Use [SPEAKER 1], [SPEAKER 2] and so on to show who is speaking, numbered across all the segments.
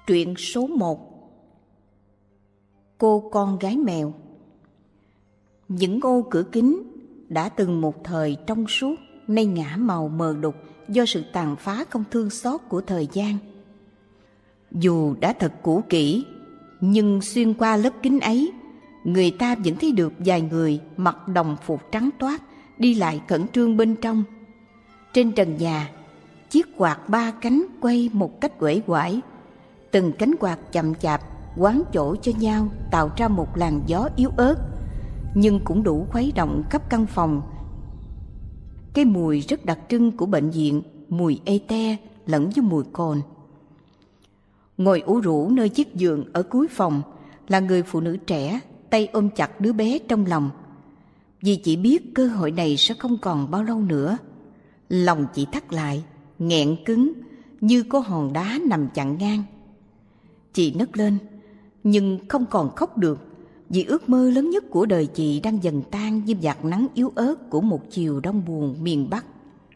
[SPEAKER 1] Truyện số 1. Cô con gái mèo. Những ô cửa kính đã từng một thời trong suốt, nay ngả màu mờ đục do sự tàn phá không thương xót của thời gian. Dù đã thật cũ kỹ, nhưng xuyên qua lớp kính ấy, người ta vẫn thấy được vài người mặc đồng phục trắng toát đi lại khẩn trương bên trong. Trên trần nhà, chiếc quạt ba cánh quay một cách uể oải. Từng cánh quạt chậm chạp quán chỗ cho nhau, tạo ra một làn gió yếu ớt, nhưng cũng đủ khuấy động khắp căn phòng. Cái mùi rất đặc trưng của bệnh viện, mùi ê-te lẫn với mùi cồn. Ngồi ủ rũ nơi chiếc giường ở cuối phòng là người phụ nữ trẻ, tay ôm chặt đứa bé trong lòng. Vì chị biết cơ hội này sẽ không còn bao lâu nữa. Lòng chị thắt lại, nghẹn cứng như có hòn đá nằm chặn ngang. Chị nấc lên, nhưng không còn khóc được, vì ước mơ lớn nhất của đời chị đang dần tan như vạt nắng yếu ớt của một chiều đông buồn miền Bắc.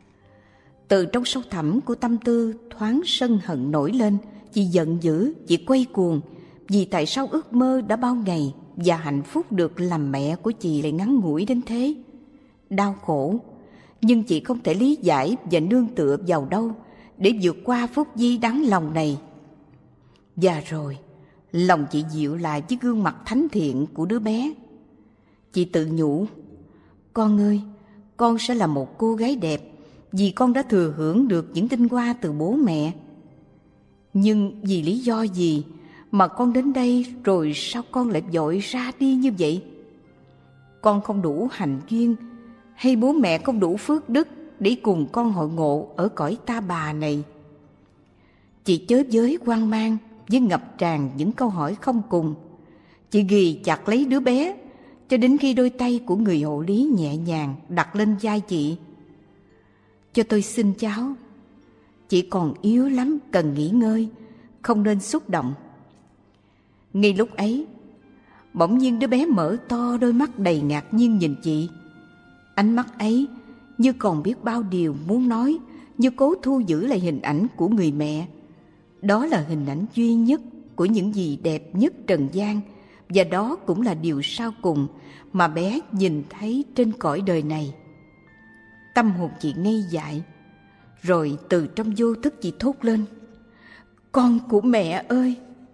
[SPEAKER 1] Từ trong sâu thẳm của tâm tư thoáng sân hận nổi lên. Chị giận dữ, chị quay cuồng, vì tại sao ước mơ đã bao ngày và hạnh phúc được làm mẹ của chị lại ngắn ngủi đến thế. Đau khổ, nhưng chị không thể lý giải và nương tựa vào đâu để vượt qua phút giây đáng lòng này. Và rồi, lòng chị dịu lại với gương mặt thánh thiện của đứa bé. Chị tự nhủ, con ơi, con sẽ là một cô gái đẹp vì con đã thừa hưởng được những tinh hoa từ bố mẹ. Nhưng vì lý do gì mà con đến đây rồi sao con lại vội ra đi như vậy? Con không đủ hạnh duyên hay bố mẹ không đủ phước đức để cùng con hội ngộ ở cõi ta bà này? Chị chới với hoang mang với ngập tràn những câu hỏi không cùng. Chị ghì chặt lấy đứa bé cho đến khi đôi tay của người hộ lý nhẹ nhàng đặt lên vai chị. Cho tôi xin cháu. Chị còn yếu lắm, cần nghỉ ngơi, không nên xúc động. Ngay lúc ấy, bỗng nhiên đứa bé mở to đôi mắt đầy ngạc nhiên nhìn chị. Ánh mắt ấy như còn biết bao điều muốn nói, như cố thu giữ lại hình ảnh của người mẹ. Đó là hình ảnh duy nhất của những gì đẹp nhất trần gian, và đó cũng là điều sau cùng mà bé nhìn thấy trên cõi đời này. Tâm hồn chị ngây dại, rồi từ trong vô thức chị thốt lên, con của mẹ ơi!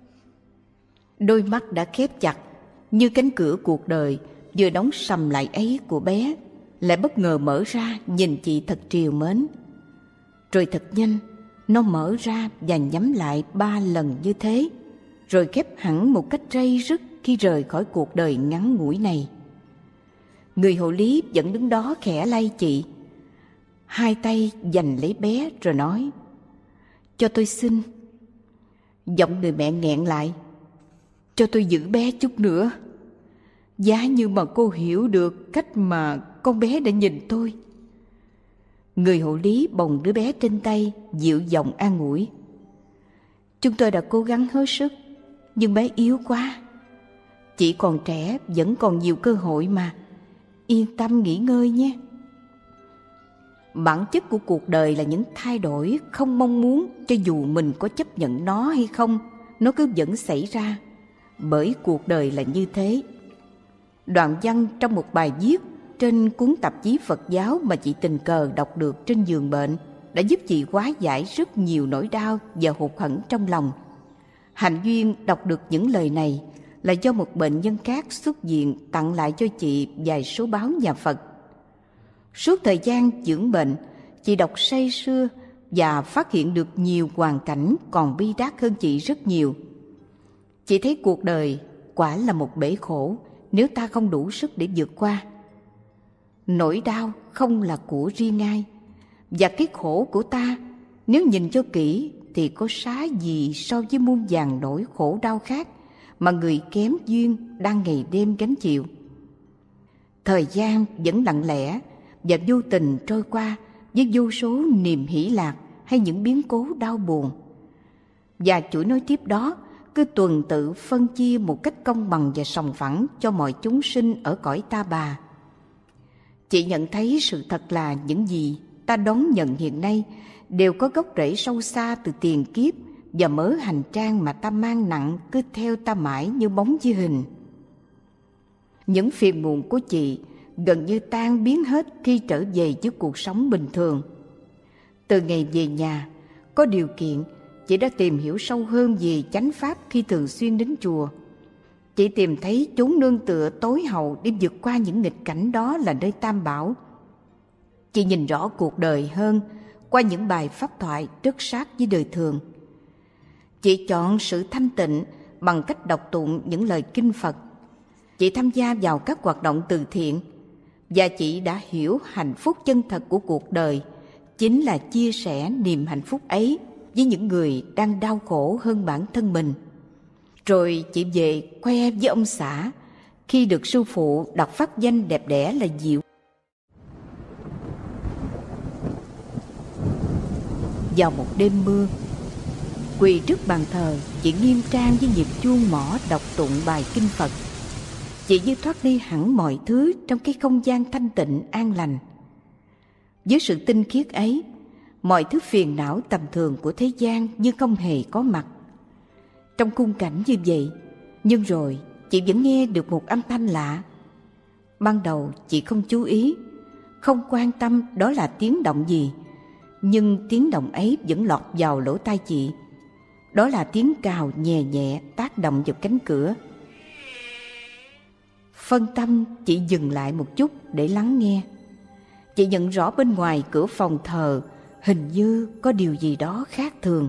[SPEAKER 1] Đôi mắt đã khép chặt như cánh cửa cuộc đời vừa đóng sầm lại ấy của bé lại bất ngờ mở ra nhìn chị thật trìu mến. Rồi thật nhanh, nó mở ra và nhắm lại 3 lần như thế, rồi khép hẳn một cách ray rứt khi rời khỏi cuộc đời ngắn ngủi này. Người hộ lý vẫn đứng đó khẽ lay chị, hai tay giành lấy bé rồi nói, cho tôi xin. Giọng người mẹ nghẹn lại, cho tôi giữ bé chút nữa. Giá như mà cô hiểu được cách mà con bé đã nhìn tôi. Người hộ lý bồng đứa bé trên tay, dịu giọng an ủi. Chúng tôi đã cố gắng hết sức, nhưng bé yếu quá. Chị còn trẻ, vẫn còn nhiều cơ hội mà. Yên tâm nghỉ ngơi nhé. Bản chất của cuộc đời là những thay đổi không mong muốn, cho dù mình có chấp nhận nó hay không, nó cứ vẫn xảy ra. Bởi cuộc đời là như thế. Đoạn văn trong một bài viết trên cuốn tạp chí Phật giáo mà chị tình cờ đọc được trên giường bệnh đã giúp chị hóa giải rất nhiều nỗi đau và hụt hẫng trong lòng. Hạnh duyên đọc được những lời này là do một bệnh nhân khác xuất viện tặng lại cho chị vài số báo nhà Phật. Suốt thời gian dưỡng bệnh, chị đọc say sưa và phát hiện được nhiều hoàn cảnh còn bi đát hơn chị rất nhiều. Chị thấy cuộc đời quả là một bể khổ nếu ta không đủ sức để vượt qua. Nỗi đau không là của riêng ai, và cái khổ của ta nếu nhìn cho kỹ thì có xá gì so với muôn vàn nỗi khổ đau khác mà người kém duyên đang ngày đêm gánh chịu. Thời gian vẫn lặng lẽ và vô tình trôi qua với vô số niềm hỷ lạc hay những biến cố đau buồn. Và chuỗi nối tiếp đó cứ tuần tự phân chia một cách công bằng và sòng phẳng cho mọi chúng sinh ở cõi ta bà. Chị nhận thấy sự thật là những gì ta đón nhận hiện nay đều có gốc rễ sâu xa từ tiền kiếp và mớ hành trang mà ta mang nặng cứ theo ta mãi như bóng với hình. Những phiền muộn của chị gần như tan biến hết khi trở về với cuộc sống bình thường. Từ ngày về nhà, có điều kiện, chị đã tìm hiểu sâu hơn về chánh pháp khi thường xuyên đến chùa. Chị tìm thấy chốn nương tựa tối hậu để vượt qua những nghịch cảnh đó là nơi Tam Bảo. Chị nhìn rõ cuộc đời hơn qua những bài pháp thoại rất sát với đời thường. Chị chọn sự thanh tịnh bằng cách đọc tụng những lời kinh Phật. Chị tham gia vào các hoạt động từ thiện, và chị đã hiểu hạnh phúc chân thật của cuộc đời chính là chia sẻ niềm hạnh phúc ấy với những người đang đau khổ hơn bản thân mình. Rồi chị về khoe với ông xã khi được sư phụ đặt pháp danh đẹp đẽ là Diệu. Vào một đêm mưa, quỳ trước bàn thờ, chị nghiêm trang với nhịp chuông mõ đọc tụng bài kinh Phật. Chị như thoát đi hẳn mọi thứ trong cái không gian thanh tịnh an lành. Với sự tinh khiết ấy, mọi thứ phiền não tầm thường của thế gian như không hề có mặt. Trong khung cảnh như vậy, nhưng rồi chị vẫn nghe được một âm thanh lạ. Ban đầu chị không chú ý, không quan tâm đó là tiếng động gì, nhưng tiếng động ấy vẫn lọt vào lỗ tai chị. Đó là tiếng cào nhẹ nhẹ tác động vào cánh cửa. Phân tâm, chị dừng lại một chút để lắng nghe. Chị nhận rõ bên ngoài cửa phòng thờ hình như có điều gì đó khác thường.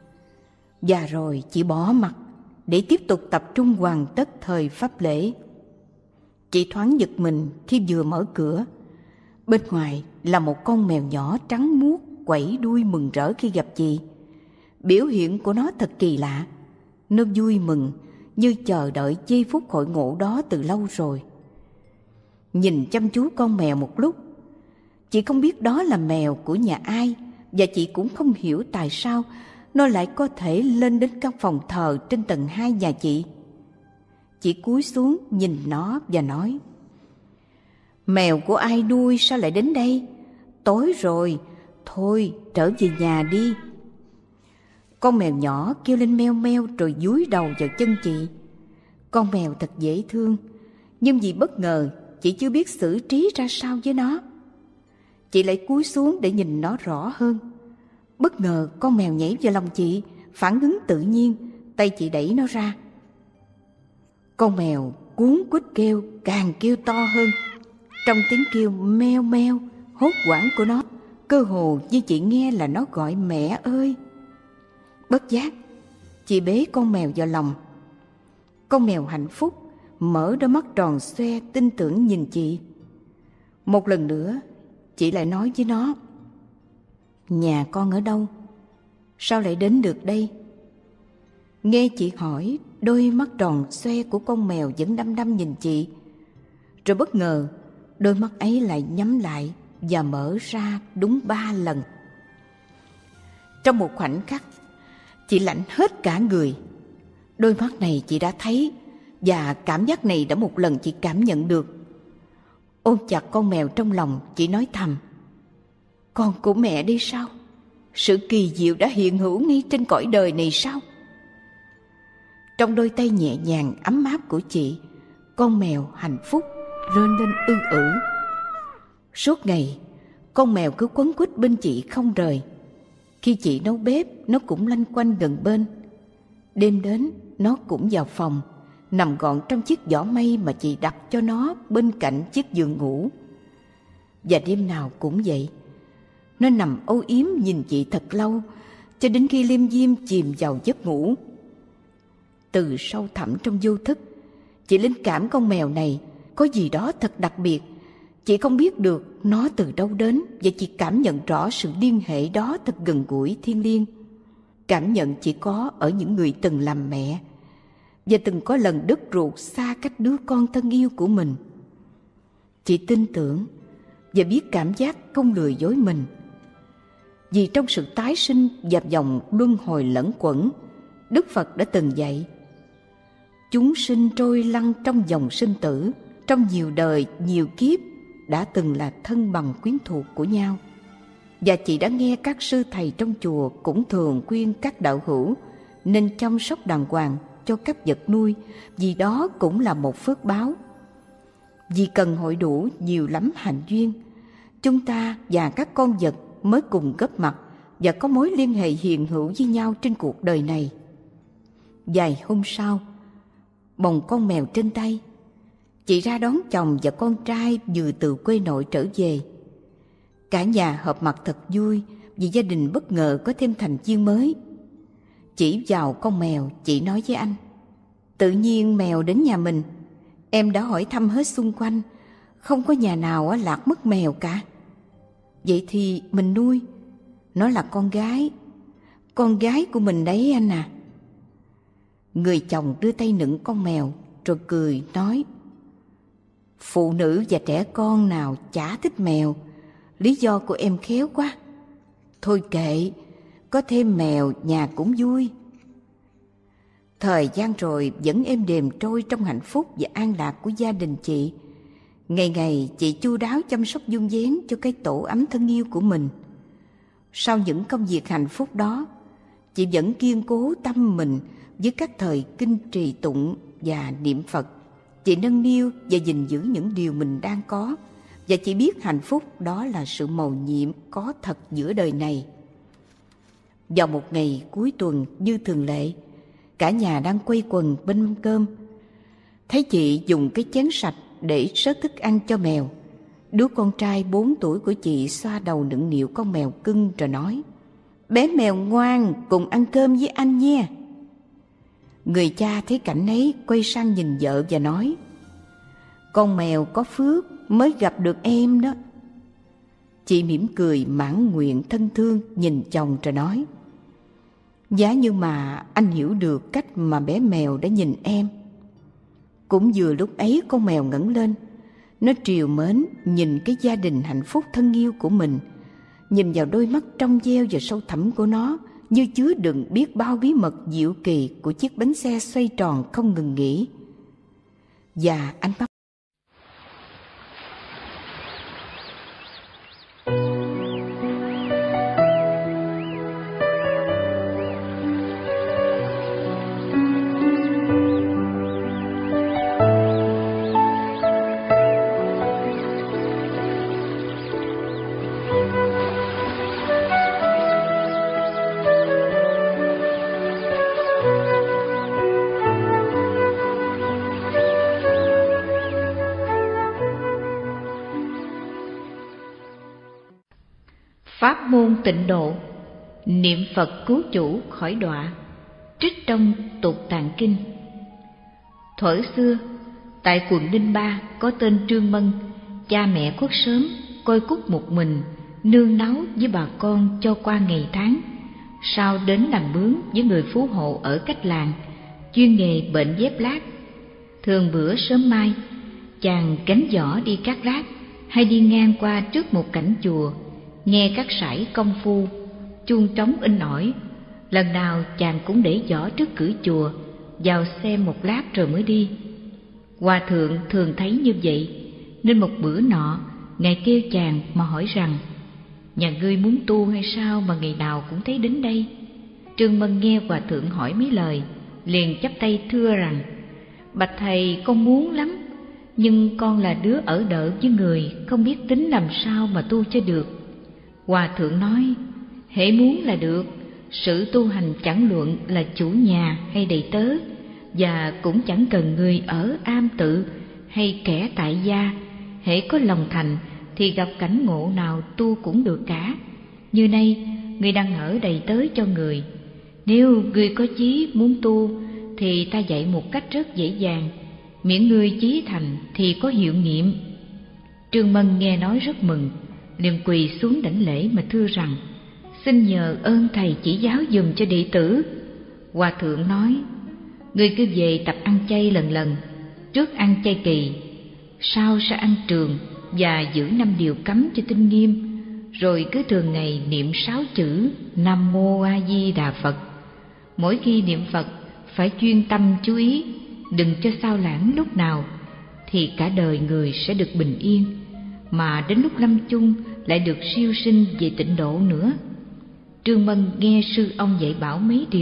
[SPEAKER 1] Và rồi chị bỏ mặc để tiếp tục tập trung hoàn tất thời pháp lễ. Chị thoáng giật mình khi vừa mở cửa. Bên ngoài là một con mèo nhỏ trắng muốt quẩy đuôi mừng rỡ khi gặp chị. Biểu hiện của nó thật kỳ lạ. Nó vui mừng như chờ đợi giây phút hội ngộ đó từ lâu rồi. Nhìn chăm chú con mèo một lúc, chị không biết đó là mèo của nhà ai, và chị cũng không hiểu tại sao nó lại có thể lên đến căn phòng thờ trên tầng 2 nhà chị. Chị cúi xuống nhìn nó và nói: "Mèo của ai nuôi sao lại đến đây? Tối rồi, thôi trở về nhà đi." Con mèo nhỏ kêu lên meo meo rồi dúi đầu vào chân chị. Con mèo thật dễ thương, nhưng vì bất ngờ chị chưa biết xử trí ra sao với nó. Chị lại cúi xuống để nhìn nó rõ hơn. Bất ngờ con mèo nhảy vào lòng chị, phản ứng tự nhiên, tay chị đẩy nó ra. Con mèo cuống quýt kêu, càng kêu to hơn. Trong tiếng kêu meo meo hốt hoảng của nó, cơ hồ như chị nghe là nó gọi mẹ ơi. Bất giác, chị bế con mèo vào lòng. Con mèo hạnh phúc mở đôi mắt tròn xoe tin tưởng nhìn chị. Một lần nữa, chị lại nói với nó: "Nhà con ở đâu? Sao lại đến được đây?" Nghe chị hỏi, đôi mắt tròn xoe của con mèo vẫn đăm đăm nhìn chị. Rồi bất ngờ, đôi mắt ấy lại nhắm lại và mở ra đúng 3 lần. Trong một khoảnh khắc, chị lạnh hết cả người. Đôi mắt này chị đã thấy, và cảm giác này đã một lần chị cảm nhận được. Ôm chặt con mèo trong lòng, chị nói thầm: "Con của mẹ đi sao? Sự kỳ diệu đã hiện hữu ngay trên cõi đời này sao?" Trong đôi tay nhẹ nhàng ấm áp của chị, con mèo hạnh phúc rên lên ư ử. Suốt ngày, con mèo cứ quấn quýt bên chị không rời. Khi chị nấu bếp, nó cũng lanh quanh gần bên. Đêm đến, nó cũng vào phòng, nằm gọn trong chiếc giỏ mây mà chị đặt cho nó bên cạnh chiếc giường ngủ. Và đêm nào cũng vậy, nó nằm âu yếm nhìn chị thật lâu, cho đến khi liêm diêm chìm vào giấc ngủ. Từ sâu thẳm trong vô thức, chị linh cảm con mèo này có gì đó thật đặc biệt. Chị không biết được nó từ đâu đến, và chị cảm nhận rõ sự liên hệ đó thật gần gũi thiêng liêng. Cảm nhận chỉ có ở những người từng làm mẹ và từng có lần đứt ruột xa cách đứa con thân yêu của mình. Chị tin tưởng và biết cảm giác không lừa dối mình. Vì trong sự tái sinh và vòng luân hồi lẫn quẩn, Đức Phật đã từng dạy: chúng sinh trôi lăn trong dòng sinh tử, trong nhiều đời, nhiều kiếp đã từng là thân bằng quyến thuộc của nhau. Và chị đã nghe các sư thầy trong chùa cũng thường khuyên các đạo hữu nên chăm sóc đàng hoàng cho các vật nuôi, vì đó cũng là một phước báo. Vì cần hội đủ nhiều lắm hạnh duyên, chúng ta và các con vật mới cùng góp mặt và có mối liên hệ hiền hữu với nhau trên cuộc đời này. Vài hôm sau, bồng con mèo trên tay, chị ra đón chồng và con trai vừa từ quê nội trở về. Cả nhà họp mặt thật vui vì gia đình bất ngờ có thêm thành viên mới. Chỉ vào con mèo, chị nói với anh: tự nhiên mèo đến nhà mình, em đã hỏi thăm hết xung quanh, không có nhà nào lạc mất mèo cả. Vậy thì mình nuôi, nó là con gái của mình đấy anh à. Người chồng đưa tay nựng con mèo rồi cười nói: phụ nữ và trẻ con nào chả thích mèo, lý do của em khéo quá. Thôi kệ, có thêm mèo nhà cũng vui. Thời gian rồi vẫn êm đềm trôi trong hạnh phúc và an lạc của gia đình chị. Ngày ngày chị chu đáo chăm sóc vun vén cho cái tổ ấm thân yêu của mình. Sau những công việc hạnh phúc đó, chị vẫn kiên cố tâm mình với các thời kinh trì tụng và niệm Phật. Chị nâng niu và gìn giữ những điều mình đang có, và chị biết hạnh phúc đó là sự mầu nhiệm có thật giữa đời này. Vào một ngày cuối tuần như thường lệ, cả nhà đang quây quần bên mâm cơm. Thấy chị dùng cái chén sạch để sớt thức ăn cho mèo, đứa con trai 4 tuổi của chị xoa đầu nựng nịu con mèo cưng rồi nói: bé mèo ngoan, cùng ăn cơm với anh nha. Người cha thấy cảnh ấy quay sang nhìn vợ và nói: con mèo có phước mới gặp được em đó. Chị mỉm cười mãn nguyện thân thương nhìn chồng rồi nói: giá như mà anh hiểu được cách mà bé mèo đã nhìn em. Cũng vừa lúc ấy con mèo ngẩng lên, nó trìu mến nhìn cái gia đình hạnh phúc thân yêu của mình, nhìn vào đôi mắt trong veo và sâu thẳm của nó như chứa đựng biết bao bí mật diệu kỳ của chiếc bánh xe xoay tròn không ngừng nghỉ. Và anh bắt
[SPEAKER 2] Pháp môn tịnh độ, niệm Phật cứu chủ khỏi đọa. Trích trong Tục Tạng Kinh. Thuở xưa, tại quận Ninh Ba có tên Trương Mân, cha mẹ khuất sớm, coi cúc một mình, nương náu với bà con cho qua ngày tháng. Sau đến làm mướn với người phú hộ ở cách làng, chuyên nghề bệnh dép lát. Thường bữa sớm mai, chàng gánh giỏ đi cắt lát, hay đi ngang qua trước một cảnh chùa, nghe các sải công phu, chuông trống in ỏi. Lần nào chàng cũng để giỏ trước cửa chùa, vào xem một lát rồi mới đi. Hòa thượng thường thấy như vậy, nên một bữa nọ, ngài kêu chàng mà hỏi rằng: nhà ngươi muốn tu hay sao mà ngày nào cũng thấy đến đây? Trương Mân nghe hòa thượng hỏi mấy lời, liền chắp tay thưa rằng: bạch thầy, con muốn lắm, nhưng con là đứa ở đợ với người, không biết tính làm sao mà tu cho được. Hòa thượng nói: hễ muốn là được, sự tu hành chẳng luận là chủ nhà hay đầy tớ, và cũng chẳng cần người ở am tự hay kẻ tại gia. Hễ có lòng thành thì gặp cảnh ngộ nào tu cũng được cả. Như nay người đang ở đầy tớ cho người, nếu người có chí muốn tu thì ta dạy một cách rất dễ dàng, miễn người chí thành thì có hiệu nghiệm. Trương Mân nghe nói rất mừng, liền quỳ xuống đảnh lễ mà thưa rằng: xin nhờ ơn thầy chỉ giáo dùm cho đệ tử. Hòa thượng nói: người cứ về tập ăn chay lần lần, trước ăn chay kỳ, sau sẽ ăn trường và giữ 5 điều cấm cho tinh nghiêm, rồi cứ thường ngày niệm 6 chữ Nam Mô A Di Đà Phật. Mỗi khi niệm Phật phải chuyên tâm chú ý, đừng cho sao lãng lúc nào, thì cả đời người sẽ được bình yên, mà đến lúc lâm chung lại được siêu sinh về tịnh độ nữa. Trương Mân nghe sư ông dạy bảo mấy điều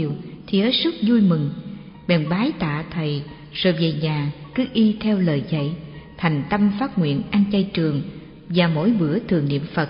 [SPEAKER 2] thì hết sức vui mừng, bèn bái tạ thầy, rồi về nhà cứ y theo lời dạy, thành tâm phát nguyện ăn chay trường và mỗi bữa thường niệm Phật.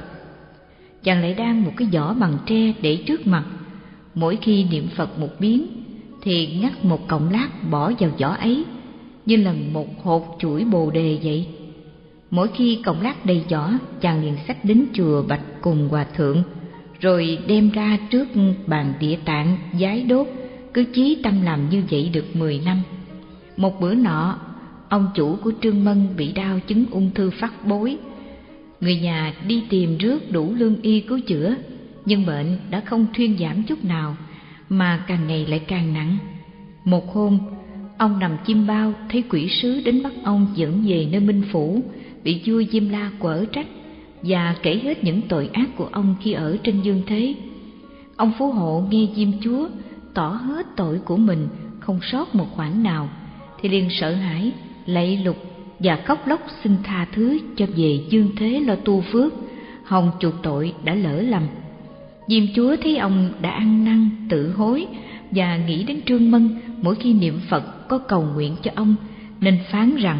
[SPEAKER 2] Chàng lại đang một cái giỏ bằng tre để trước mặt, mỗi khi niệm Phật một biến thì ngắt một cọng lát bỏ vào giỏ ấy, như là một hột chuỗi bồ đề vậy. Mỗi khi cọng lát đầy giỏ, chàng liền xách đến chùa bạch cùng hòa thượng, rồi đem ra trước bàn Địa Tạng vái đốt, cứ chí tâm làm như vậy được 10 năm. Một bữa nọ, ông chủ của Trương Mân bị đau chứng ung thư phát bối. Người nhà đi tìm rước đủ lương y cứu chữa, nhưng bệnh đã không thuyên giảm chút nào, mà càng ngày lại càng nặng. Một hôm, ông nằm chim bao thấy quỷ sứ đến bắt ông dẫn về nơi Minh Phủ, bị vua Diêm La quở trách và kể hết những tội ác của ông khi ở trên dương thế. Ông Phú Hộ nghe Diêm Chúa tỏ hết tội của mình, không sót một khoản nào, thì liền sợ hãi, lạy lục và khóc lóc xin tha thứ cho về dương thế lo tu phước, hòng chuộc tội đã lỡ lầm. Diêm Chúa thấy ông đã ăn năn tự hối và nghĩ đến Trương Mân mỗi khi niệm Phật có cầu nguyện cho ông, nên phán rằng: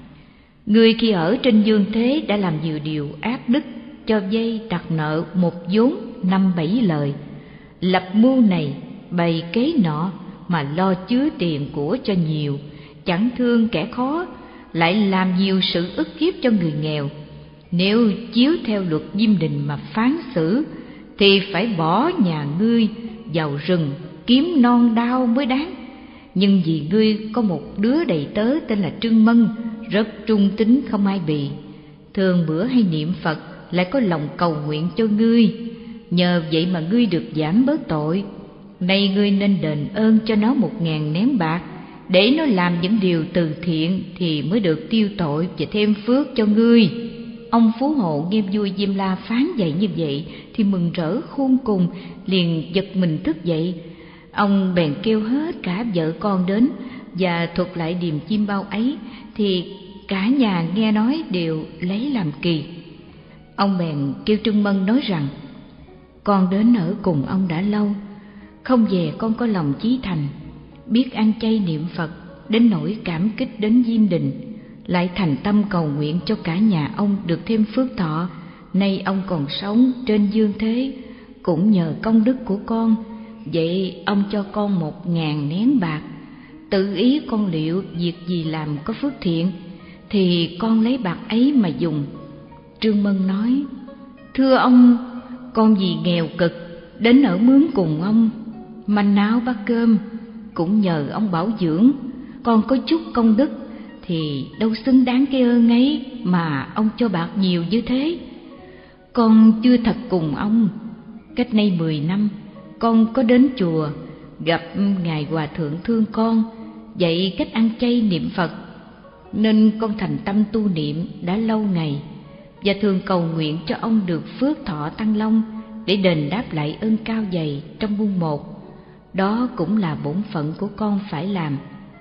[SPEAKER 2] Ngươi khi ở trên dương thế đã làm nhiều điều ác đức, cho vay đặt nợ một vốn 5-7 lời, lập mưu này bày kế nọ mà lo chứa tiền của cho nhiều, chẳng thương kẻ khó, lại làm nhiều sự ức hiếp cho người nghèo. Nếu chiếu theo luật Diêm Đình mà phán xử thì phải bỏ nhà ngươi vào rừng kiếm non đao mới đáng. Nhưng vì ngươi có một đứa đầy tớ tên là Trương Mân, rất trung tín không ai bì, thường bữa hay niệm Phật, lại có lòng cầu nguyện cho ngươi, nhờ vậy mà ngươi được giảm bớt tội. Nay ngươi nên đền ơn cho nó 1.000 nén bạc, để nó làm những điều từ thiện thì mới được tiêu tội và thêm phước cho ngươi. Ông Phú Hộ nghe vua Diêm La phán dạy như vậy thì mừng rỡ khôn cùng, liền giật mình thức dậy. Ông bèn kêu hết cả vợ con đến và thuật lại điềm chim bao ấy, thì cả nhà nghe nói đều lấy làm kỳ. Ông bèn kêu Trương Mân nói rằng: Con đến ở cùng ông đã lâu, không về con có lòng chí thành, biết ăn chay niệm Phật đến nỗi cảm kích đến Diêm Đình, lại thành tâm cầu nguyện cho cả nhà ông được thêm phước thọ. Nay ông còn sống trên dương thế cũng nhờ công đức của con, vậy ông cho con 1.000 nén bạc, tự ý con liệu việc gì làm có phước thiện thì con lấy bạc ấy mà dùng. Trương Mân nói: Thưa ông, con vì nghèo cực đến ở mướn cùng ông, manh áo bát cơm, cũng nhờ ông bảo dưỡng, con có chút công đức thì đâu xứng đáng cái ơn ấy mà ông cho bạc nhiều như thế. Con chưa thật cùng ông. Cách nay 10 năm, con có đến chùa gặp ngài hòa thượng thương con, dạy cách ăn chay niệm Phật, nên con thành tâm tu niệm đã lâu ngày, và thường cầu nguyện cho ông được phước thọ tăng long để đền đáp lại ơn cao dày trong muôn một. Đó cũng là bổn phận của con phải làm.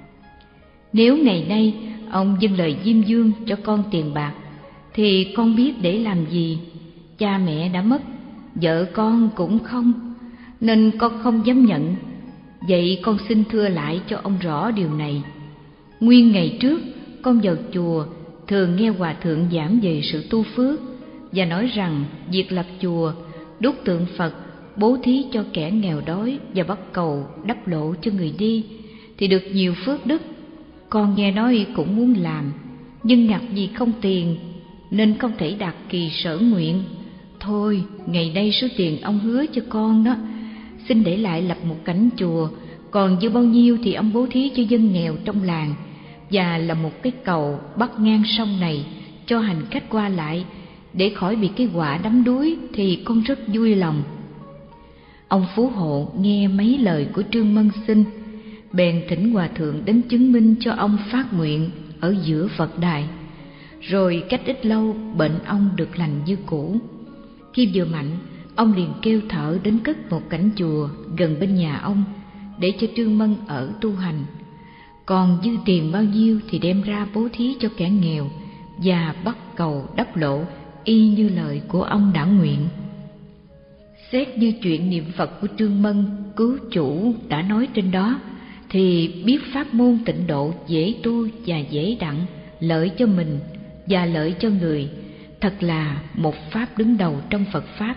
[SPEAKER 2] Nếu ngày nay ông dâng lời Diêm Vương cho con tiền bạc thì con biết để làm gì. Cha mẹ đã mất, vợ con cũng không, nên con không dám nhận. Vậy con xin thưa lại cho ông rõ điều này. Nguyên ngày trước con vào chùa thường nghe hòa thượng giảng về sự tu phước, và nói rằng việc lập chùa, đúc tượng Phật, bố thí cho kẻ nghèo đói và bắt cầu đắp lộ cho người đi thì được nhiều phước đức. Con nghe nói cũng muốn làm, nhưng ngặt vì không tiền nên không thể đạt kỳ sở nguyện. Thôi, ngày nay số tiền ông hứa cho con đó, xin để lại lập một cảnh chùa, còn dư bao nhiêu thì ông bố thí cho dân nghèo trong làng, và là một cái cầu bắc ngang sông này cho hành khách qua lại, để khỏi bị cái họa đắm đuối thì con rất vui lòng. Ông Phú Hộ nghe mấy lời của Trương Mân xin, bèn thỉnh hòa thượng đến chứng minh cho ông phát nguyện ở giữa Phật đài. Rồi cách ít lâu bệnh ông được lành như cũ. Khi vừa mạnh, ông liền kêu thợ đến cất một cảnh chùa gần bên nhà ông để cho Trương Mân ở tu hành. Còn dư tiền bao nhiêu thì đem ra bố thí cho kẻ nghèo và bắt cầu đắp lộ y như lời của ông đã nguyện. Xét như chuyện niệm Phật của Trương Mân cứu chủ đã nói trên đó, thì biết pháp môn tịnh độ dễ tu và dễ đặng, lợi cho mình và lợi cho người, thật là một pháp đứng đầu trong Phật Pháp.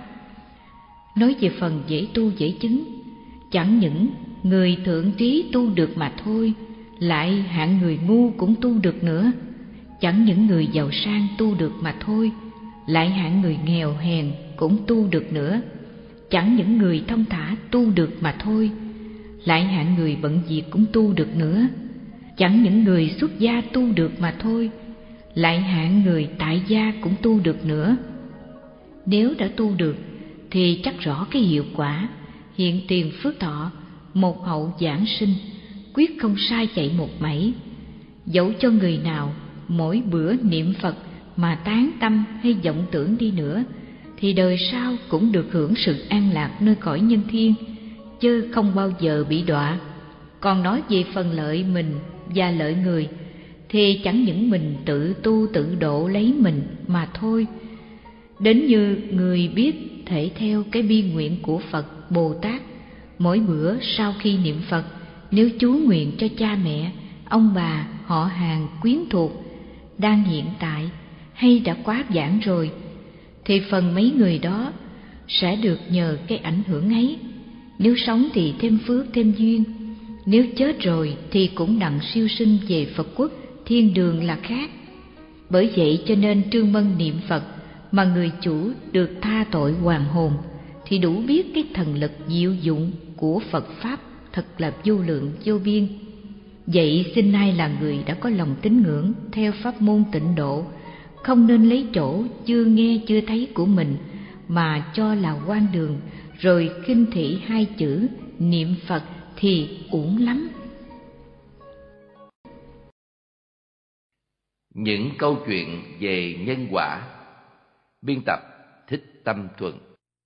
[SPEAKER 2] Nói về phần dễ tu dễ chứng, chẳng những người thượng trí tu được mà thôi, lại hạng người ngu cũng tu được nữa. Chẳng những người giàu sang tu được mà thôi, lại hạng người nghèo hèn cũng tu được nữa. Chẳng những người thông thả tu được mà thôi, lại hạng người bận việc cũng tu được nữa. Chẳng những người xuất gia tu được mà thôi, lại hạng người tại gia cũng tu được nữa. Nếu đã tu được thì chắc rõ cái hiệu quả hiện tiền phước thọ, một hậu giảng sinh, quyết không sai chạy một mảy. Dẫu cho người nào mỗi bữa niệm Phật mà tán tâm hay vọng tưởng đi nữa, thì đời sau cũng được hưởng sự an lạc nơi cõi nhân thiên, chứ không bao giờ bị đọa. Còn nói về phần lợi mình và lợi người, thì chẳng những mình tự tu tự độ lấy mình mà thôi. Đến như người biết thể theo cái bi nguyện của Phật Bồ Tát, mỗi bữa sau khi niệm Phật, nếu chú nguyện cho cha mẹ, ông bà, họ hàng, quyến thuộc đang hiện tại hay đã quá vãng rồi, thì phần mấy người đó sẽ được nhờ cái ảnh hưởng ấy. Nếu sống thì thêm phước thêm duyên, nếu chết rồi thì cũng đặng siêu sinh về Phật quốc, thiên đường là khác. Bởi vậy cho nên Trương Mân niệm Phật mà người chủ được tha tội hoàn hồn, thì đủ biết cái thần lực diệu dụng của Phật Pháp thật là vô lượng vô biên. Vậy xin ai là người đã có lòng tín ngưỡng theo pháp môn tịnh độ, không nên lấy chỗ chưa nghe chưa thấy của mình mà cho là quan đường, rồi khinh thị hai chữ niệm Phật thì uổng lắm.
[SPEAKER 3] Những câu chuyện về nhân quả. Biên tập Thích Tâm Thuận.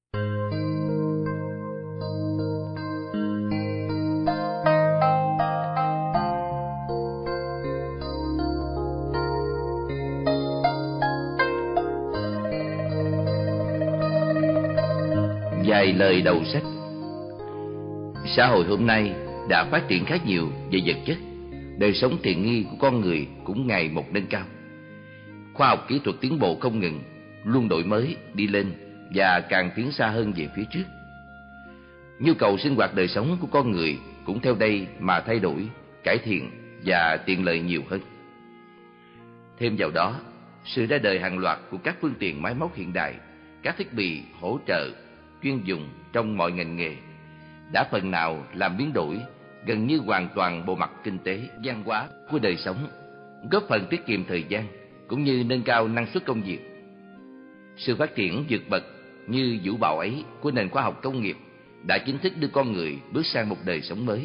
[SPEAKER 3] Vài lời đầu sách. Xã hội hôm nay đã phát triển khá nhiều về vật chất, đời sống tiện nghi của con người cũng ngày một nâng cao. Khoa học kỹ thuật tiến bộ không ngừng, luôn đổi mới đi lên và càng tiến xa hơn về phía trước. Nhu cầu sinh hoạt đời sống của con người cũng theo đây mà thay đổi, cải thiện và tiện lợi nhiều hơn. Thêm vào đó, sự ra đời hàng loạt của các phương tiện máy móc hiện đại, các thiết bị hỗ trợ chuyên dụng trong mọi ngành nghề đã phần nào làm biến đổi gần như hoàn toàn bộ mặt kinh tế, văn hóa của đời sống, góp phần tiết kiệm thời gian cũng như nâng cao năng suất công việc. Sự phát triển vượt bậc như vũ bão ấy của nền khoa học công nghiệp đã chính thức đưa con người bước sang một đời sống mới,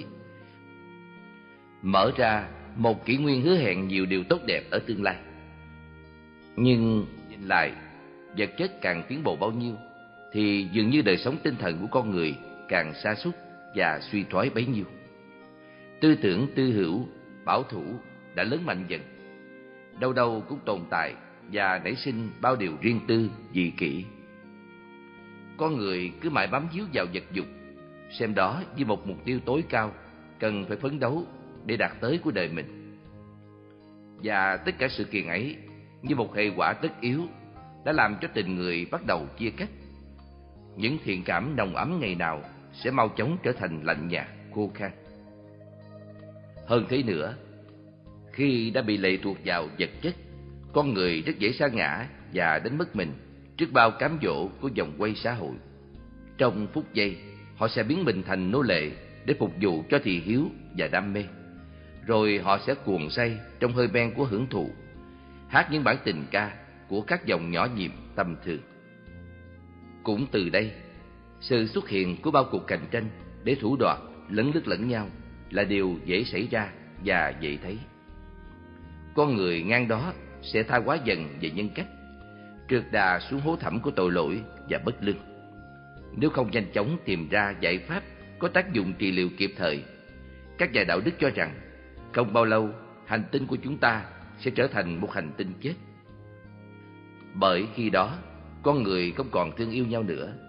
[SPEAKER 3] mở ra một kỷ nguyên hứa hẹn nhiều điều tốt đẹp ở tương lai. Nhưng nhìn lại, vật chất càng tiến bộ bao nhiêu thì dường như đời sống tinh thần của con người càng sa sút và suy thoái bấy nhiêu. Tư tưởng tư hữu, bảo thủ đã lớn mạnh dần, đâu đâu cũng tồn tại và nảy sinh bao điều riêng tư, dị kỷ. Con người cứ mãi bám víu vào vật dục, xem đó như một mục tiêu tối cao cần phải phấn đấu để đạt tới của đời mình. Và tất cả sự kiện ấy như một hệ quả tất yếu đã làm cho tình người bắt đầu chia cách. Những thiện cảm nồng ấm ngày nào sẽ mau chóng trở thành lạnh nhạt, khô khan. Hơn thế nữa, khi đã bị lệ thuộc vào vật chất, con người rất dễ sa ngã và đánh mất mình trước bao cám dỗ của vòng quay xã hội. Trong phút giây, họ sẽ biến mình thành nô lệ để phục vụ cho thị hiếu và đam mê. Rồi họ sẽ cuồng say trong hơi men của hưởng thụ, hát những bản tình ca của các dòng nhỏ nhiệm tầm thường. Cũng từ đây, sự xuất hiện của bao cuộc cạnh tranh để thủ đoạt, lấn lướt lẫn nhau là điều dễ xảy ra và dễ thấy. Con người ngang đó sẽ tha hóa dần về nhân cách, trượt đà xuống hố thẳm của tội lỗi và bất lương. Nếu không nhanh chóng tìm ra giải pháp có tác dụng trị liệu kịp thời, các nhà đạo đức cho rằng không bao lâu hành tinh của chúng ta sẽ trở thành một hành tinh chết. Bởi khi đó con người không còn thương yêu nhau nữa,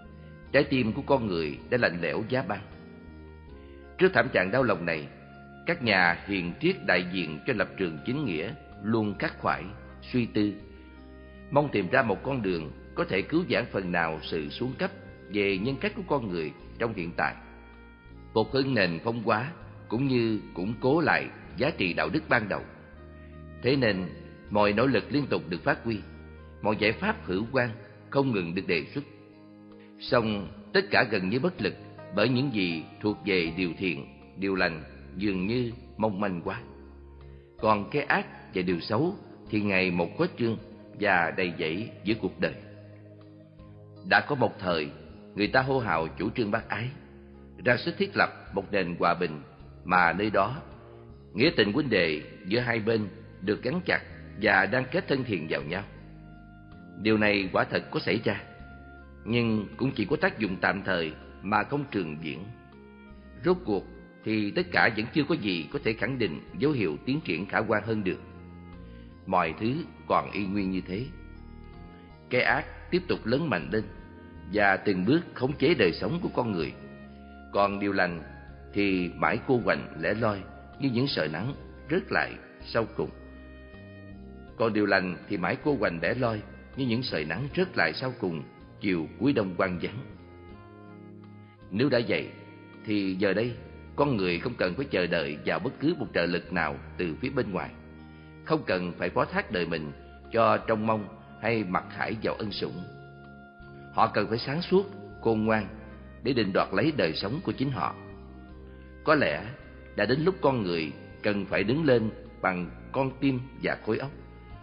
[SPEAKER 3] trái tim của con người đã lạnh lẽo giá băng. Trước thảm trạng đau lòng này, các nhà hiền triết đại diện cho lập trường chính nghĩa luôn khắc khoải, suy tư, mong tìm ra một con đường có thể cứu vãn phần nào sự xuống cấp về nhân cách của con người trong hiện tại, phục hưng nền phong hóa cũng như củng cố lại giá trị đạo đức ban đầu. Thế nên, mọi nỗ lực liên tục được phát huy, mọi giải pháp hữu quan không ngừng được đề xuất. Song tất cả gần như bất lực bởi những gì thuộc về điều thiện, điều lành dường như mong manh quá. Còn cái ác và điều xấu thì ngày một khuếch trương và đầy dẫy giữa cuộc đời. Đã có một thời, người ta hô hào chủ trương bác ái, ra sức thiết lập một nền hòa bình mà nơi đó nghĩa tình huynh đệ giữa hai bên được gắn chặt và đang kết thân thiện vào nhau. Điều này quả thật có xảy ra, nhưng cũng chỉ có tác dụng tạm thời mà không trường diễn. Rốt cuộc thì tất cả vẫn chưa có gì có thể khẳng định dấu hiệu tiến triển khả quan hơn được. Mọi thứ còn y nguyên như thế. Cái ác tiếp tục lớn mạnh lên và từng bước khống chế đời sống của con người. Còn điều lành thì mãi cô quạnh lẻ loi như những sợi nắng rớt lại sau cùng. Chiều cuối đông quang vắng. Nếu đã vậy thì giờ đây con người không cần phải chờ đợi vào bất cứ một trợ lực nào từ phía bên ngoài, không cần phải phó thác đời mình cho trông mong hay mặc khải vào ân sủng. Họ cần phải sáng suốt, khôn ngoan để định đoạt lấy đời sống của chính họ. Có lẽ đã đến lúc con người cần phải đứng lên bằng con tim và khối óc,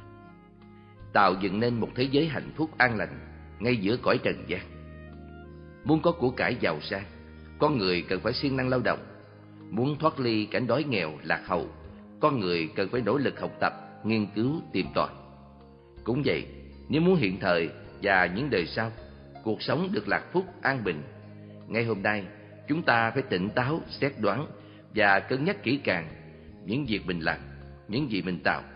[SPEAKER 3] tạo dựng nên một thế giới hạnh phúc an lành ngay giữa cõi trần gian. Muốn có của cải giàu sang, con người cần phải siêng năng lao động. Muốn thoát ly cảnh đói nghèo lạc hậu, con người cần phải nỗ lực học tập, nghiên cứu, tìm tòi. Cũng vậy, nếu muốn hiện thời và những đời sau cuộc sống được lạc phúc an bình, ngay hôm nay chúng ta phải tỉnh táo, xét đoán và cân nhắc kỹ càng những việc mình làm, những gì mình tạo.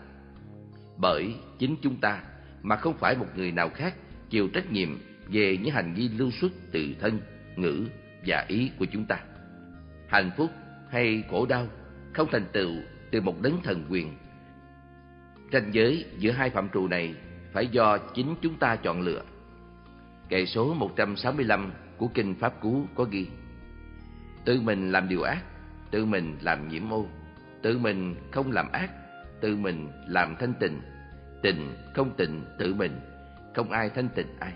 [SPEAKER 3] Bởi chính chúng ta mà không phải một người nào khác chịu trách nhiệm về những hành vi lưu xuất từ thân, ngữ và ý của chúng ta. Hạnh phúc hay khổ đau không thành tựu từ một đấng thần quyền. Ranh giới giữa hai phạm trù này phải do chính chúng ta chọn lựa. Kệ số 165 của Kinh Pháp Cú có ghi: tự mình làm điều ác, tự mình làm nhiễm ô, tự mình không làm ác, tự mình làm thanh tịnh, tịnh không tịnh tự mình, không ai thanh tịnh ai.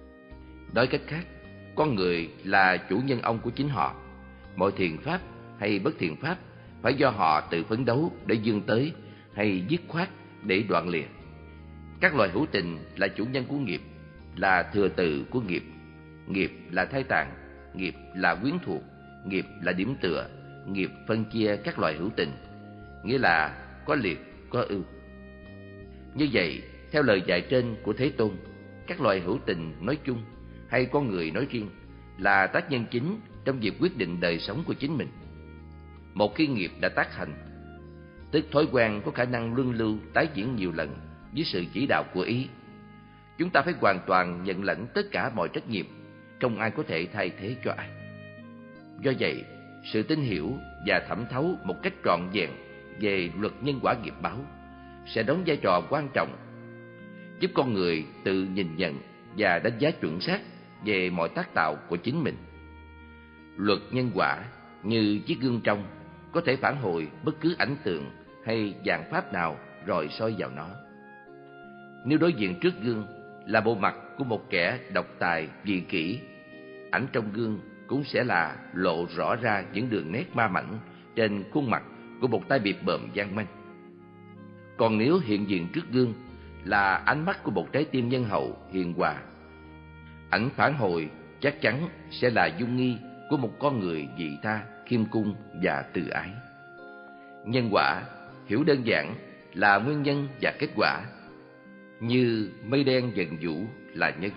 [SPEAKER 3] Nói cách khác, con người là chủ nhân ông của chính họ. Mọi thiện pháp hay bất thiện pháp phải do họ tự phấn đấu để vươn tới, hay dứt khoát để đoạn lìa. Các loài hữu tình là chủ nhân của nghiệp, là thừa tự của nghiệp. Nghiệp là thai tàn, nghiệp là quyến thuộc, nghiệp là điểm tựa, nghiệp phân chia các loài hữu tình, nghĩa là có liệt, có ưu. Như vậy, theo lời dạy trên của Thế Tôn, các loài hữu tình nói chung hay con người nói riêng là tác nhân chính trong việc quyết định đời sống của chính mình. Một khi nghiệp đã tác hành, tức thói quen có khả năng luân lưu tái diễn nhiều lần dưới sự chỉ đạo của ý. Chúng ta phải hoàn toàn nhận lãnh tất cả mọi trách nhiệm, không ai có thể thay thế cho ai. Do vậy, sự tin hiểu và thẩm thấu một cách trọn vẹn về luật nhân quả nghiệp báo sẽ đóng vai trò quan trọng, giúp con người tự nhìn nhận và đánh giá chuẩn xác về mọi tác tạo của chính mình. Luật nhân quả như chiếc gương trong có thể phản hồi bất cứ ảnh tượng hay dạng pháp nào rồi soi vào nó. Nếu đối diện trước gương là bộ mặt của một kẻ độc tài vì kỷ, ảnh trong gương cũng sẽ là lộ rõ ra những đường nét ma mảnh trên khuôn mặt của một tay bịp bợm gian manh. Còn nếu hiện diện trước gương là ánh mắt của một trái tim nhân hậu hiền hòa, ảnh phản hồi chắc chắn sẽ là dung nghi của một con người vị tha, khiêm cung và từ ái. Nhân quả hiểu đơn giản là nguyên nhân và kết quả, như mây đen dần vũ là nhân,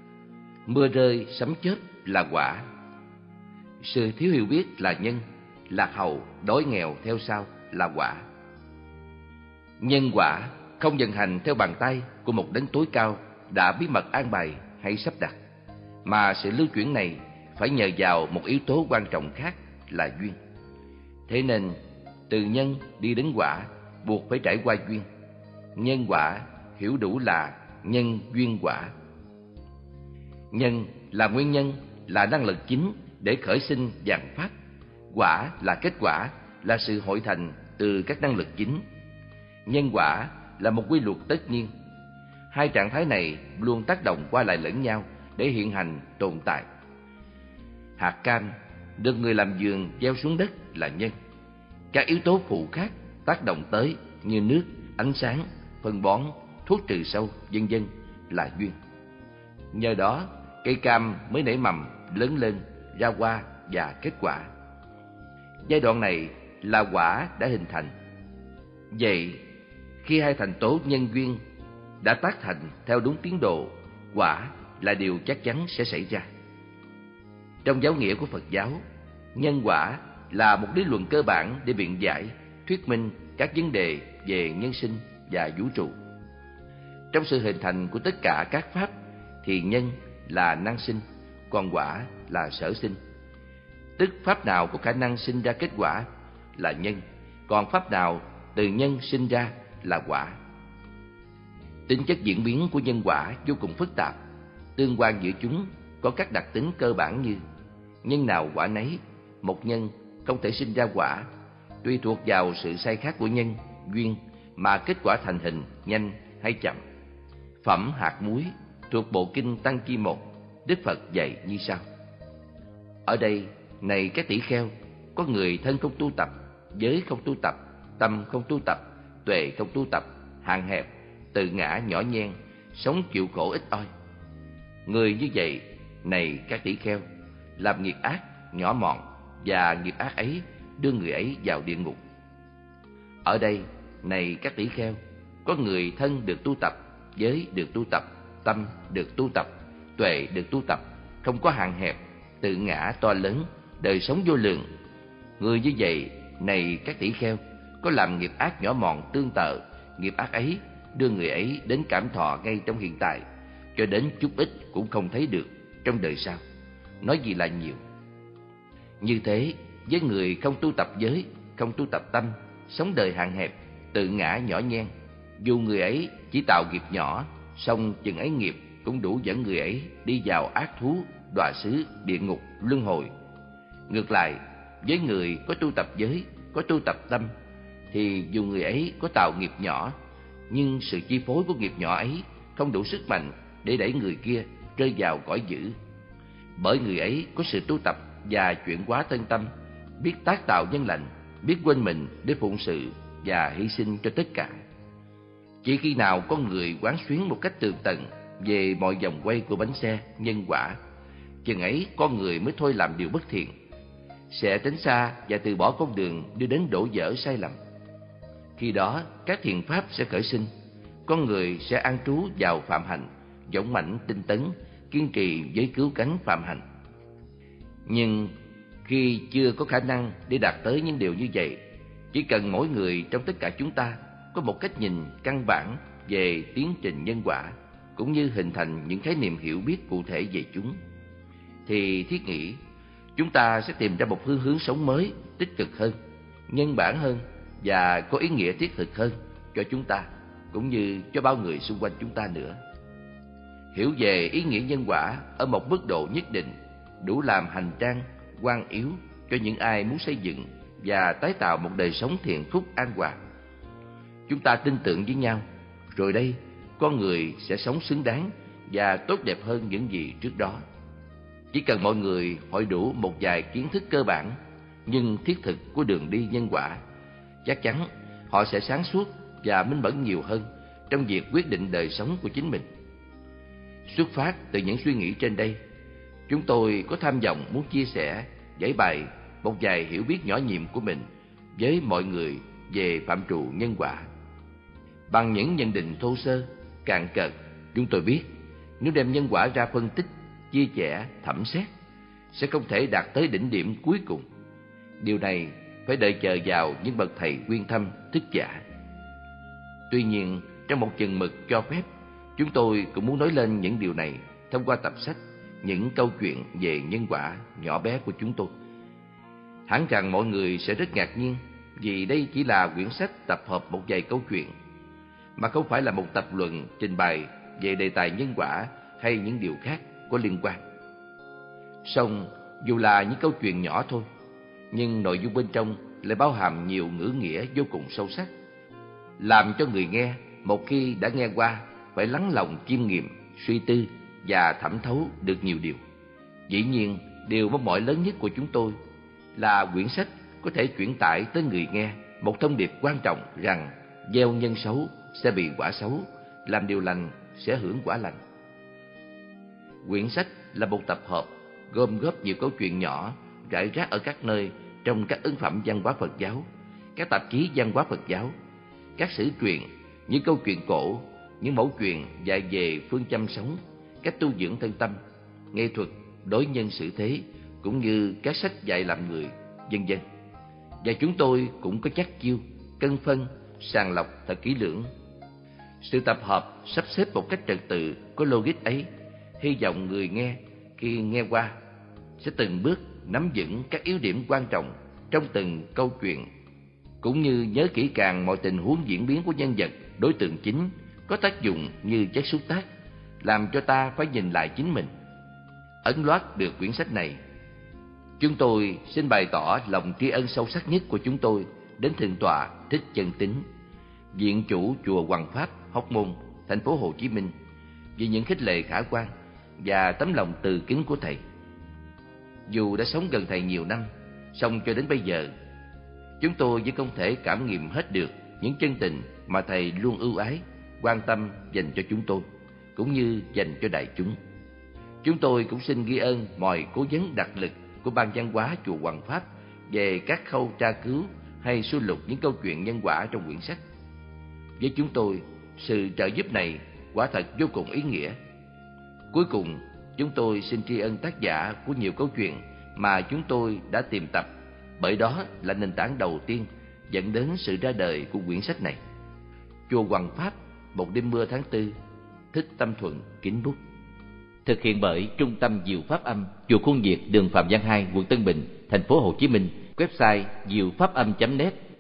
[SPEAKER 3] mưa rơi sấm chớp là quả. Sự thiếu hiểu biết là nhân, lạc hậu đói nghèo theo sau là quả. Nhân quả không vận hành theo bàn tay của một đấng tối cao đã bí mật an bài hay sắp đặt, mà sự lưu chuyển này phải nhờ vào một yếu tố quan trọng khác là duyên. Thế nên từ nhân đi đến quả buộc phải trải qua duyên. Nhân quả hiểu đủ là nhân duyên quả. Nhân là nguyên nhân, là năng lực chính để khởi sinh vạn pháp. Quả là kết quả, là sự hội thành từ các năng lực chính. Nhân quả là một quy luật tất nhiên. Hai trạng thái này luôn tác động qua lại lẫn nhau để hiện hành tồn tại. Hạt cam được người làm vườn gieo xuống đất là nhân. Các yếu tố phụ khác tác động tới như nước, ánh sáng, phân bón, thuốc trừ sâu, vân vân là duyên. Nhờ đó, cây cam mới nảy mầm, lớn lên, ra hoa và kết quả. Giai đoạn này là quả đã hình thành. Vậy, khi hai thành tố nhân duyên đã tác thành theo đúng tiến độ, quả là điều chắc chắn sẽ xảy ra. Trong giáo nghĩa của Phật giáo, nhân quả là một lý luận cơ bản để biện giải, thuyết minh các vấn đề về nhân sinh và vũ trụ. Trong sự hình thành của tất cả các pháp thì nhân là năng sinh, còn quả là sở sinh. Tức pháp nào có khả năng sinh ra kết quả là nhân, còn pháp nào từ nhân sinh ra là quả. Tính chất diễn biến của nhân quả vô cùng phức tạp. Tương quan giữa chúng có các đặc tính cơ bản như nhân nào quả nấy, một nhân không thể sinh ra quả, tùy thuộc vào sự sai khác của nhân, duyên mà kết quả thành hình nhanh hay chậm. Phẩm hạt muối thuộc bộ kinh Tăng Chi 1, Đức Phật dạy như sau: ở đây, này các tỷ kheo, có người thân không tu tập, giới không tu tập, tâm không tu tập, tuệ không tu tập, hạn hẹp, tự ngã nhỏ nhen, sống chịu khổ ít oi. Người như vậy, này các tỷ kheo, làm nghiệp ác nhỏ mọn, và nghiệp ác ấy đưa người ấy vào địa ngục. Ở đây, này các tỷ kheo, có người thân được tu tập, giới được tu tập, tâm được tu tập, tuệ được tu tập, không có hạn hẹp, tự ngã to lớn, đời sống vô lượng. Người như vậy, này các tỷ kheo, có làm nghiệp ác nhỏ mọn tương tự, nghiệp ác ấy đưa người ấy đến cảm thọ ngay trong hiện tại, cho đến chút ít cũng không thấy được trong đời sau, nói gì là nhiều. Như thế, với người không tu tập giới, không tu tập tâm, sống đời hạn hẹp, tự ngã nhỏ nhen, dù người ấy chỉ tạo nghiệp nhỏ, song chừng ấy nghiệp cũng đủ dẫn người ấy đi vào ác thú, đọa xứ, địa ngục, luân hồi. Ngược lại, với người có tu tập giới, có tu tập tâm, thì dù người ấy có tạo nghiệp nhỏ, nhưng sự chi phối của nghiệp nhỏ ấy không đủ sức mạnh để đẩy người kia rơi vào cõi dữ. Bởi người ấy có sự tu tập và chuyển hóa thân tâm, biết tác tạo nhân lành, biết quên mình để phụng sự và hy sinh cho tất cả. Chỉ khi nào con người quán xuyến một cách tường tận về mọi vòng quay của bánh xe nhân quả, chừng ấy con người mới thôi làm điều bất thiện, sẽ tránh xa và từ bỏ con đường đưa đến đổ vỡ sai lầm. Khi đó các thiện pháp sẽ khởi sinh, con người sẽ an trú vào phạm hạnh, dũng mãnh tinh tấn, kiên trì với cứu cánh phạm hạnh. Nhưng khi chưa có khả năng để đạt tới những điều như vậy, chỉ cần mỗi người trong tất cả chúng ta có một cách nhìn căn bản về tiến trình nhân quả, cũng như hình thành những khái niệm hiểu biết cụ thể về chúng, thì thiết nghĩ chúng ta sẽ tìm ra một hướng sống mới, tích cực hơn, nhân bản hơn và có ý nghĩa thiết thực hơn cho chúng ta, cũng như cho bao người xung quanh chúng ta nữa. Hiểu về ý nghĩa nhân quả ở một mức độ nhất định đủ làm hành trang, quan yếu cho những ai muốn xây dựng và tái tạo một đời sống thiện phúc an hòa. Chúng ta tin tưởng với nhau, rồi đây con người sẽ sống xứng đáng và tốt đẹp hơn những gì trước đó. Chỉ cần mọi người hội đủ một vài kiến thức cơ bản nhưng thiết thực của đường đi nhân quả, chắc chắn họ sẽ sáng suốt và minh mẫn nhiều hơn trong việc quyết định đời sống của chính mình. Xuất phát từ những suy nghĩ trên đây, chúng tôi có tham vọng muốn chia sẻ, giải bày một vài hiểu biết nhỏ nhiệm của mình với mọi người về phạm trù nhân quả. Bằng những nhận định thô sơ, cạn cợt, chúng tôi biết nếu đem nhân quả ra phân tích, chia sẻ, thẩm xét, sẽ không thể đạt tới đỉnh điểm cuối cùng. Điều này phải đợi chờ vào những bậc thầy uyên thâm, thức giả. Tuy nhiên, trong một chừng mực cho phép, chúng tôi cũng muốn nói lên những điều này thông qua tập sách những câu chuyện về nhân quả nhỏ bé của chúng tôi. Hẳn rằng mọi người sẽ rất ngạc nhiên vì đây chỉ là quyển sách tập hợp một vài câu chuyện, mà không phải là một tập luận trình bày về đề tài nhân quả hay những điều khác có liên quan. Song dù là những câu chuyện nhỏ thôi, nhưng nội dung bên trong lại bao hàm nhiều ngữ nghĩa vô cùng sâu sắc, làm cho người nghe một khi đã nghe qua phải lắng lòng chiêm nghiệm, suy tư và thẩm thấu được nhiều điều. Dĩ nhiên, điều mong mỏi lớn nhất của chúng tôi là quyển sách có thể chuyển tải tới người nghe một thông điệp quan trọng rằng gieo nhân xấu sẽ bị quả xấu, làm điều lành sẽ hưởng quả lành. Quyển sách là một tập hợp gom góp nhiều câu chuyện nhỏ rải rác ở các nơi trong các ấn phẩm văn hóa Phật giáo, các tạp chí văn hóa Phật giáo, các sử truyện, những câu chuyện cổ, những mẫu chuyện dạy về phương châm sống, cách tu dưỡng thân tâm, nghệ thuật, đối nhân xử thế, cũng như các sách dạy làm người, vân vân. Và chúng tôi cũng có chắc chiêu, cân phân, sàng lọc thật kỹ lưỡng. Sự tập hợp sắp xếp một cách trật tự có logic ấy, hy vọng người nghe khi nghe qua sẽ từng bước nắm vững các yếu điểm quan trọng trong từng câu chuyện, cũng như nhớ kỹ càng mọi tình huống diễn biến của nhân vật, đối tượng chính có tác dụng như chất xúc tác, làm cho ta phải nhìn lại chính mình. Ấn loát được quyển sách này, chúng tôi xin bày tỏ lòng tri ân sâu sắc nhất của chúng tôi đến Thượng tọa Thích Chân Tín, viện chủ chùa Hoằng Pháp, Hóc Môn, thành phố Hồ Chí Minh, vì những khích lệ khả quan và tấm lòng từ kính của thầy. Dù đã sống gần thầy nhiều năm, song cho đến bây giờ, chúng tôi vẫn không thể cảm nghiệm hết được những chân tình mà thầy luôn ưu ái, quan tâm dành cho chúng tôi, cũng như dành cho đại chúng. Chúng tôi cũng xin ghi ơn mọi cố vấn đặc lực của Ban Văn hóa chùa Hoằng Pháp về các khâu tra cứu hay sưu lục những câu chuyện nhân quả trong quyển sách. Với chúng tôi, sự trợ giúp này quả thật vô cùng ý nghĩa. Cuối cùng, chúng tôi xin tri ân tác giả của nhiều câu chuyện mà chúng tôi đã tìm tập, bởi đó là nền tảng đầu tiên dẫn đến sự ra đời của quyển sách này. Chùa Hoằng Pháp, một đêm mưa tháng 4, Thích Tâm Thuận, kính bút. Thực hiện bởi Trung tâm Diệu Pháp Âm, chùa Khuôn Việt, đường Phạm Văn 2, quận Tân Bình, thành phố Hồ Chí Minh. Website diệu pháp âm.net.